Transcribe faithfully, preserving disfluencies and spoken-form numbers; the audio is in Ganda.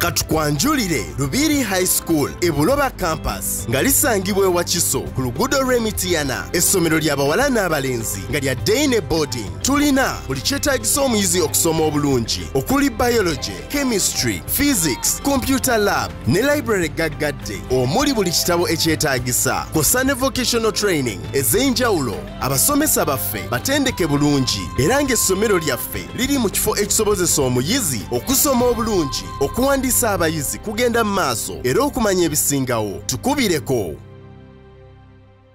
katukwanjulire Lubiri High School e Buloba Campus nga lisangibwa wa Kiso ku luguudo lw'Emitiana. Essomero ly'abawala n'abalenzi nga lya day ne boarding. Tulina buli kyetaagisa omuyizi okusoma obulungi okuli biology, chemistry, physics, computer lab ne library gaggadde omuli buli kitabo ekyetaagisa. Kosa ne vocational training ez'enjawulo. Abasomesa baffe batendeke bulungi era ng'essomero lyaffe liri mu kifo ekisobozesa omuyizi okusoma obulungi, okuwandiisa abayizi kugenda mu maaso era okumanya ebisingawo. Tukubireko.